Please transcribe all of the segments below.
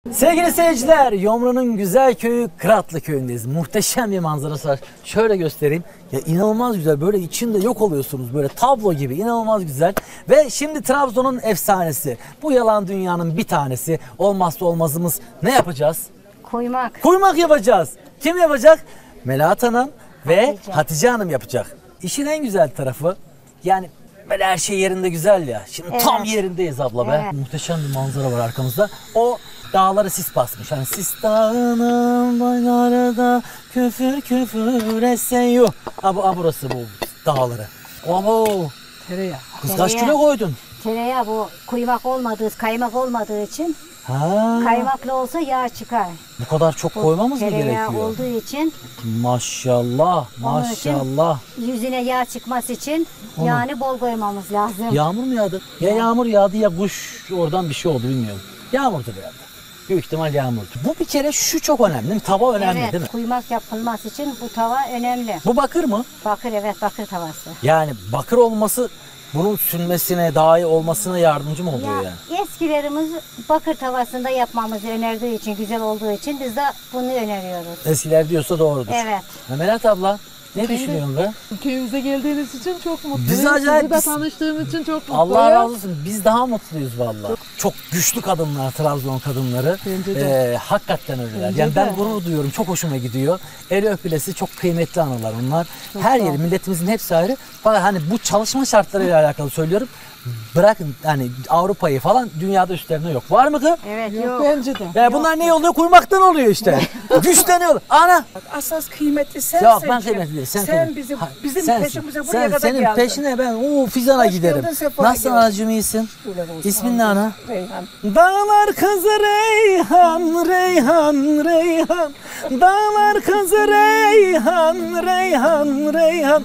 Sevgili seyirciler, Yomra'nın güzel köyü Kıratlı köyündeyiz. Muhteşem bir manzarası var. Şöyle göstereyim. Ya inanılmaz güzel. Böyle içinde yok oluyorsunuz. Böyle tablo gibi. İnanılmaz güzel. Ve şimdi Trabzon'un efsanesi. Bu yalan dünyanın bir tanesi. Olmazsa olmazımız ne yapacağız? Kuymak. Kuymak yapacağız. Kim yapacak? Melahat Hanım ve Hatice Hanım yapacak. İşin en güzel tarafı, yani böyle her şey yerinde güzel ya. Şimdi tam yerindeyiz abla be. Muhteşem bir manzara var arkamızda. O dağları sis basmış. Hani sis dağının boylarında küfür küfür eseyor. Burası bu dağları. Abo. Tereyağı. Kız kaç kilo koydun? Tereyağı bu kuymak olmadığı, kaymak olmadığı için Ha. kaymaklı olsa yağ çıkar. Bu kadar çok koymamız mı Tereyağı gerekiyor? olduğu için Maşallah, onun için maşallah. yüzüne yağ çıkması için yağını bol koymamız lazım. Yağmur mu yağdı? Ya yağmur yağdı ya kuş oradan bir şey oldu bilmiyorum. Yağmurdu herhalde. Büyük ihtimal yağmurdu. Bu bir kere şu çok önemli değil mi? Tava önemli Evet, değil mi? kuymak yapılması için bu tava önemli. Bu bakır mı? Bakır, evet, bakır tavası. Yani bakır olması bunun sünmesine, daha iyi olmasına yardımcı mı oluyor Ya, yani? eskilerimiz bakır tavasında yapmamızı önerdiği için, güzel olduğu için biz de bunu öneriyoruz. Eskiler diyorsa doğrudur. Evet. Melahat abla ne düşünüyorsun be? Köyümüze geldiğiniz için çok mutluyum. Biz acayip- Sizi de tanıştığım için çok mutluyum. Allah razı olsun. Biz daha mutluyuz vallahi. Çok güçlü kadınlar, Trabzon kadınları. Bence de. Hakikaten öyleler. Bence Yani ben de. gurur duyuyorum. Çok hoşuma gidiyor. El öpülesi çok kıymetli anılar onlar. Her yeri, milletimizin hepsi ayrı. Fakat hani bu çalışma şartlarıyla alakalı söylüyorum. Bırakın hani Avrupa'yı falan, dünyada üstlerine yok. Var mı kız? Evet, Yok, yok. bence de. Ya bunlar ne oluyor? Kuymaktan oluyor işte. Güçleniyor. Ana. Asas kıymetli sensin. Yok ben kıymetli değilim. Sen kıymetli. bizim Sensin. peşimize buraya Sen, kadar senin geldin. peşine ben Fizan'a Hoş giderim. geldin, sefa Nasılsın geldin. anacığım, iyisin? Şöyle olsun. İsmin ne ana? Reyhan. Dağlar kızı Reyhan, Reyhan, Reyhan. Dağlar kızı Reyhan, Reyhan, Reyhan.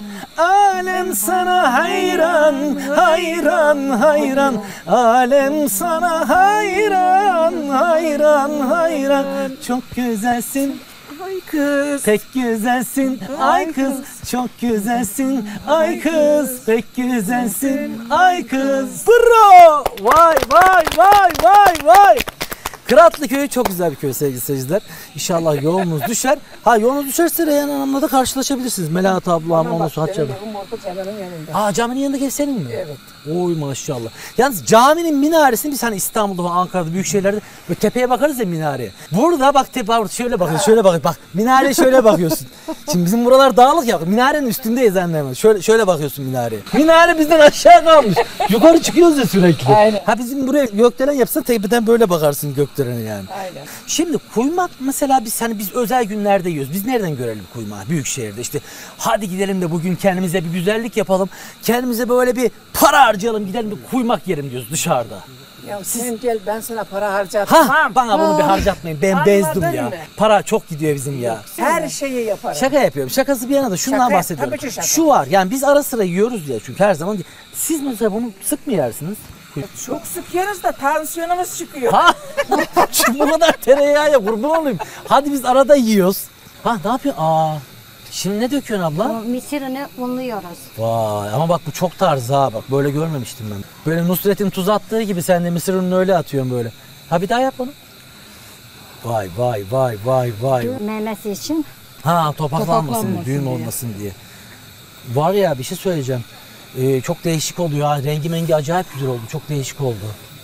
Alem sana hayran, hayran, hayran. Alem sana hayran, hayran, hayran. Çok güzelsin. Ay kız. Pek güzelsin ay kız, çok güzelsin ay kız, pek güzelsin ay kız. Bravo! Vay vay vay vay vay! Kıratlı köyü çok güzel bir köy sevgili seyirciler. İnşallah yolunuz düşer. Ha, yolunuz düşerse Reyhan Hanım'la da karşılaşabilirsiniz. Melahat ablam, ondan sonra Hatice abla. Benim orada caminin yanında. Caminin yanındaki ev senin mi? Evet. Oy maşallah. Yalnız caminin minaresini biz hani İstanbul'da, Ankara'da, büyük şehirlerde böyle tepeye bakarız ya minareye. Burada bak şöyle bakıyorsun, şöyle bak. Bak minareye şöyle bakıyorsun. Şimdi bizim buralar dağlık ya. Minarenin üstündeyiz annem. Şöyle bakıyorsun minareye. Minare bizden aşağı kalmış. Yukarı çıkıyoruz ya sürekli. Aynen. Ha, bizim buraya gökdelen yapsa tepeden böyle bakarsın gökdelene yani. Aynen. Şimdi kuymak mesela biz özel günlerde yiyoruz. Biz nereden görelim kuymağı? Büyük şehirde işte. Hadi gidelim de bugün kendimize bir güzellik yapalım. Kendimize böyle bir para harcayalım, gidelim bir kuymak yerim diyoruz dışarıda. Ya sen gel, ben sana para harcatmam. Bana bunu bir harcatmayın. Ben Anladın bezdim ya. mı? Para çok gidiyor bizim ya. Her şeyi yaparım. Şaka yapıyorum. Şakası bir yana da şundan Şaka, bahsediyorum. tabii ki şaka. Şu var, yani biz ara sıra yiyoruz ya çünkü her zaman. Siz mesela bunu sık mı yersiniz? Çok sık yeriz de tansiyonumuz çıkıyor. Ha? Şimdi bu kadar tereyağı ya, kurban olayım. Hadi biz arada yiyoruz. Ha, ne yapıyorsun? Şimdi ne döküyorsun abla? O mısırını unluyoruz. Vay, ama bak bu çok tarz ha, bak böyle görmemiştim ben. Böyle Nusret'in tuz attığı gibi sen de mısır ununu öyle atıyorsun böyle. Ha, bir daha yap onu. Vay vay vay vay vay. Memesi için. Ha, topaklanmasın, Topaklanmasın düğüm diye. olmasın diye. Var ya, bir şey söyleyeceğim. Çok değişik oluyor ha, rengi mengi acayip güzel oldu, çok değişik oldu.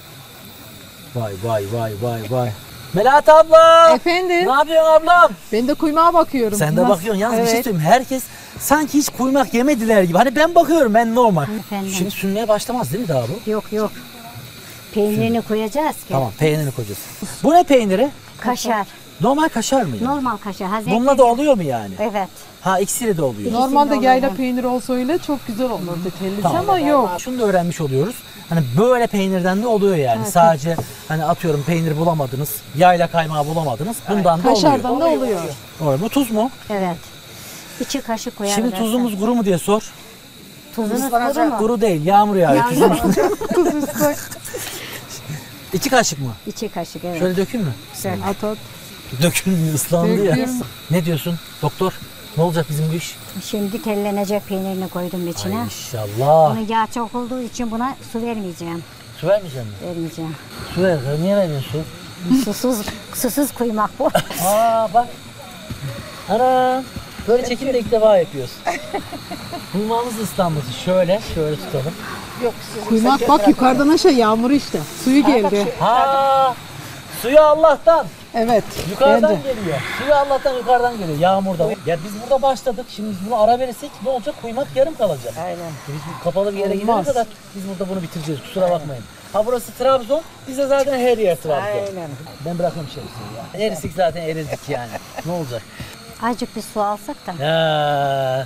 Vay vay vay vay vay. Melahat abla! Efendim? Ne yapıyorsun ablam? Ben de kuymağa bakıyorum. Sen de Nasıl? bakıyorsun. Yalnız bir şey Evet. söyleyeyim. Herkes sanki hiç kuymak yemediler gibi. Hani ben bakıyorum, ben normal. Efendim. Şimdi sünmeye başlamaz değil mi daha bu? Yok yok. Peynirini koyacağız ki. Tamam, peynirini koyacağız. Bu ne peyniri? Kaşar. Normal kaşar mı yani? Normal kaşar. Hazreti. Bununla da oluyor mu yani? Evet. Ha, ikisiyle de oluyor. Normalde İkisinde yayla olur. peyniri olsa öyle çok güzel olurdu tellisi Tamam. ama yok. Şunu da öğrenmiş oluyoruz. Hani böyle peynirden de oluyor yani. Sadece hani atıyorum peynir bulamadınız, yayla kaymağı bulamadınız. Bundan da oluyor. Kaşardan da oluyor. Doğru mu? Tuz mu? Evet. 2 kaşık koyarız. Şimdi tuzumuz kuru mu diye sor. Tuzunuz kuru mu? Kuru değil, yağmur yağıyor. Tuz ıslak. 2 kaşık mı? 2 kaşık, evet. Şöyle dökeyim mi? Güzel. At at. Dökülmüyor, ıslandı ya. Döküyorum. Ne diyorsun doktor? Ne olacak bizim bu iş? Şimdi tellenecek peynirini koydum içine. Ay inşallah. Bunun yağ çok olduğu için buna su vermeyeceğim. Su vermeyecek misin? Vermeyeceğim. Su ver. Niye vermiyorsun su? Susuz Susuz kuymak bu. Aa bak. Ana. Böyle çekim de ilk defa yapıyoruz. Kuymağımız ıslanması. Şöyle tutalım. Yok, Kuymak bak yukarıdan aşağı yağmur işte. Suyu geldi. Ha. Suyu Allah'tan. Evet. Yukarıdan bence. geliyor. Suyu Allah'tan yukarıdan geliyor. Yağmurda. Ya biz burada başladık. Şimdi biz bunu ara verirsek ne olacak? Kuymak yarım kalacak. Aynen. Biz bu kapalı bir yere gidene Olmaz. kadar biz burada bunu bitireceğiz. Kusura bakmayın. Ha burası Trabzon. Bize zaten her yer Trabzon. Aynen. Ben bırakıyorum şeyi ya. Erisik zaten erizdik yani. Ne olacak? Azıcık bir su alsak da. Ya.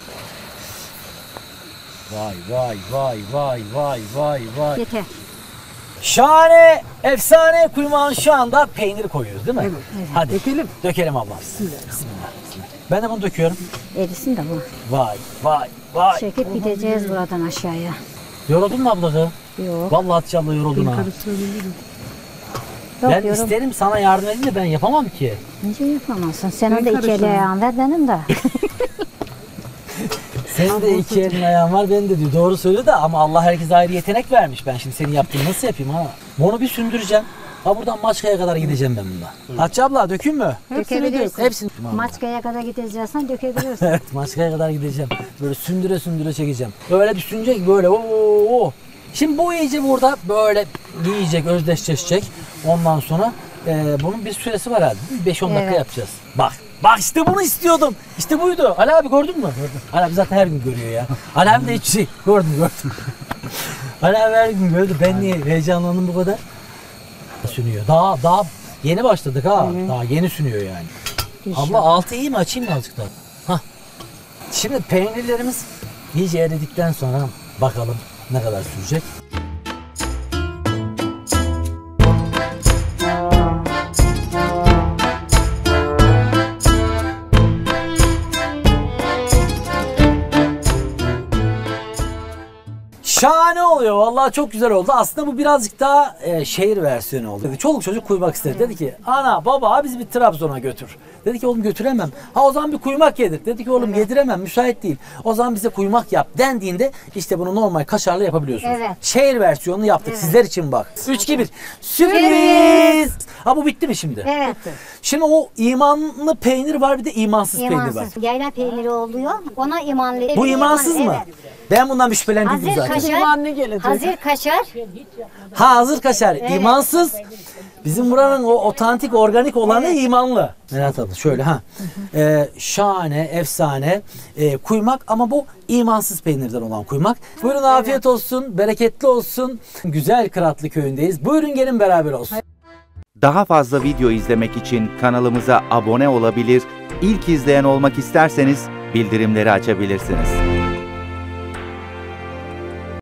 Vay. Yeter. Şahane, efsane kuymağın şu anda peyniri koyuyoruz değil mi? Evet. Hadi. Dökelim. Dökelim ablam. Bismillah. Ben de bunu döküyorum. Erisin de bu. Vay. Çekip gideceğiz buradan aşağıya. Yoruldun mu abla? Yok. Vallahi Hatice abla yoruldun ha. Karıştırabilirim. Yok Ben yorum. isterim sana yardım edeyim de ben yapamam ki. Nice yapamazsın. Senin de iki eli karıştırırım. ayağın var benim de. Senin de iki elin ayağın var, benim de diyor. Doğru söylüyor da ama Allah herkese ayrı yetenek vermiş. Ben şimdi senin yaptığını nasıl yapayım ha? Bunu bir sündüreceğim. Ha buradan Maçka'ya kadar gideceğim ben bununla. Hatice abla dökeyim mü? Dökebilirsin. Hepsini. Maçkaya kadar gideceksen dökebilirsin. Evet, Maçka'ya kadar gideceğim. Böyle sündüre çekeceğim. Öyle bir sünecek böyle. Oo. Şimdi bu iyice burada böyle yiyecek, özdeşleşecek. Ondan sonra bunun bir süresi var herhalde. 5-10 dakika Evet. yapacağız. Bak işte bunu istiyordum. İşte buydu. Ali abi gördün mü? Gördüm. Ali abi zaten her gün görüyor ya. Ali abi de hiç şey. Gördüm. Ali abi her gün gördü. Ben niye heyecanlandım bu kadar? Sünüyor. Daha yeni başladık ha. Daha yeni sünüyor yani. Abla altı iyi mi? Açayım mı azıcık daha? Hah. Şimdi peynirlerimiz iyice eridikten sonra bakalım ne kadar sürecek. Şahane oluyor. Vallahi çok güzel oldu. Aslında bu birazcık daha şehir versiyonu oldu. Çoluk çocuk kuymak istedi. Dedi ki ana baba bizi bir Trabzon'a götür. Dedi ki oğlum götüremem. Ha o zaman bir kuymak yedir. Dedi ki oğlum yediremem, müsait değil. O zaman bize kuymak yap dendiğinde işte bunu normal kaşarlı yapabiliyorsunuz. Evet. Şehir versiyonunu yaptık sizler için bak. 3 2 1. Sürpriz. Ha bu bitti mi şimdi? Evet. Şimdi o imanlı peynir var, bir de imansız peynir var. İmansız. Yayla peyniri oluyor. Ona imanlı. Bu imansız mı? Evet. Ben bundan bir şüphelendim Hazır zaten. kaşar. İmanlı gelecek. Hazır kaşar. Ha hazır kaşar. İmansız. Bizim buranın o otantik, organik olanı imanlı. Melahat abla şöyle ha. Şahane, efsane kuymak ama bu imansız peynirden olan kuymak. Buyurun afiyet olsun, bereketli olsun. Güzel Kıratlı köyündeyiz. Buyurun gelin beraber olsun. Daha fazla video izlemek için kanalımıza abone olabilir, ilk izleyen olmak isterseniz bildirimleri açabilirsiniz.